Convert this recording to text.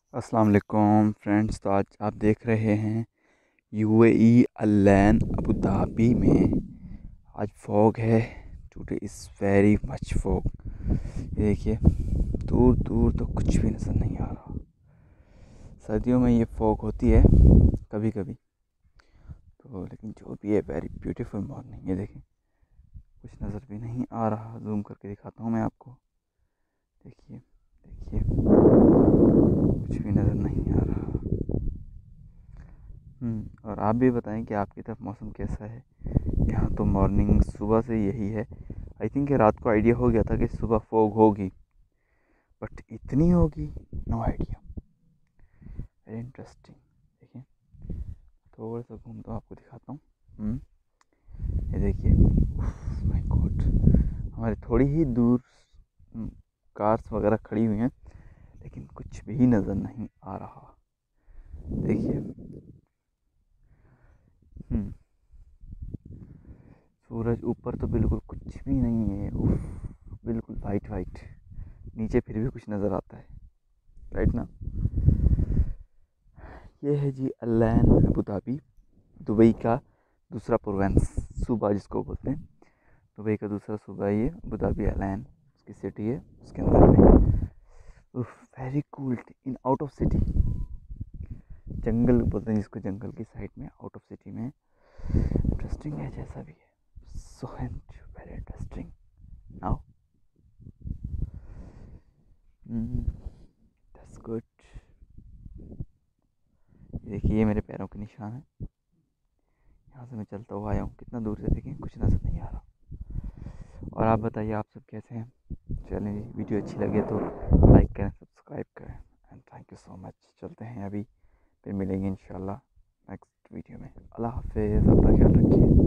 अस्सलाम वालेकुम फ्रेंड्स। तो आज आप देख रहे हैं यूएई अल-लैन अबू धाबी में आज फॉग है। Today is very much fog. ये देखिए, दूर दूर तो कुछ भी नज़र नहीं आ रहा। सर्दियों में ये फॉग होती है कभी कभी, तो लेकिन जो भी है वेरी ब्यूटीफुल मॉर्निंग। ये देखें, कुछ नज़र भी नहीं आ रहा। जूम करके दिखाता हूँ मैं आपको। देखिए देखिए, कुछ भी नज़र नहीं आ रहा। और आप भी बताएं कि आपकी तरफ मौसम कैसा है। यहाँ तो मॉर्निंग सुबह से यही है। आई थिंक रात को आइडिया हो गया था कि सुबह फॉग होगी, बट इतनी होगी नो आइडिया। Very interesting. देखिए, थोड़ा सा घूमता हूँ, आपको दिखाता हूँ। ये देखिए, माय गॉड, हमारे थोड़ी ही दूर कार्स वगैरह खड़ी हुई हैं, लेकिन कुछ भी नज़र नहीं आ रहा। देखिए, सूरज ऊपर तो बिल्कुल कुछ भी नहीं है। बिल्कुल वाइट वाइट। नीचे फिर भी कुछ नज़र आता है, राइट ना। ये है जी अल-लैन अबू धाबी, दुबई का दूसरा प्रोवेंस, सूबा जिसको बोलते हैं। दुबई का दूसरा सूबा ये अबू धाबी अल-लैन उसकी सिटी है, उसके अंदर में। Very cool in out of city. जंगल बोलते हैं जिसको, जंगल की साइड में, आउट ऑफ सिटी में। इंटरेस्टिंग है जैसा भी है। So very interesting now. That's good. देखिए, ये मेरे पैरों के निशान है। यहाँ से मैं चलता हुआ आया हूँ। कितना दूर से देखें, कुछ नज़र नहीं आ रहा। और आप बताइए, आप सब कैसे हैं। चलिए, वीडियो अच्छी लगे तो लाइक करें, सब्सक्राइब करें, and thank you so much. चलते हैं अभी, फिर मिलेंगे इंशाल्लाह नेक्स्ट वीडियो में। अल्लाह हाफिज़, अपना ख्याल रखिए।